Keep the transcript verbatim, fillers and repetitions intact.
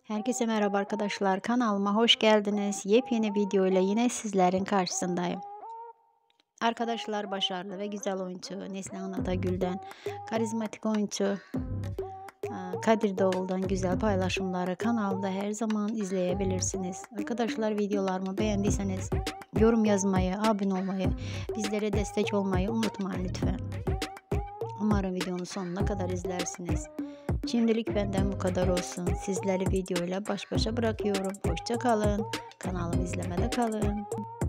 Herkese merhaba arkadaşlar. Kanalıma hoş geldiniz. Yepyeni video ile yine sizlerin karşısındayım. Arkadaşlar, başarılı ve güzel oyuncu Neslihan Atagül'den, karizmatik oyuncu e, Kadir Doğulu'dan güzel paylaşımları kanalda her zaman izleyebilirsiniz. Arkadaşlar, videolarımı beğendiyseniz yorum yazmayı, abone olmayı, bizlere destek olmayı unutmayın lütfen. Umarım videonun sonuna kadar izlersiniz. Şimdilik benden bu kadar olsun. Sizleri videoyla baş başa bırakıyorum. Hoşça kalın. Kanalımı izlemede kalın.